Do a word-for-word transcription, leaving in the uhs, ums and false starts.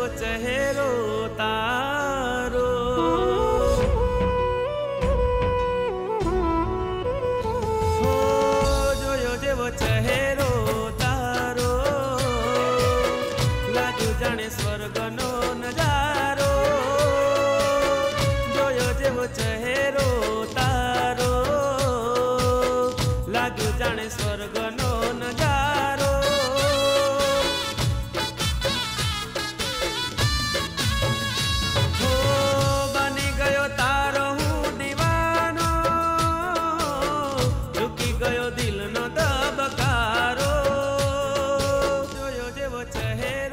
જેવો ચહેરો તારો હો જોયો જેવો ચહેરો તારો લાગ્યું જાણે સ્વર્ગનો નજારો જોયો જેવો ચહેરો તારો લાગ્યું જાણે સ્વર્ગનો નજારો दिल नो दबकारो जोयो जेवो चहेरो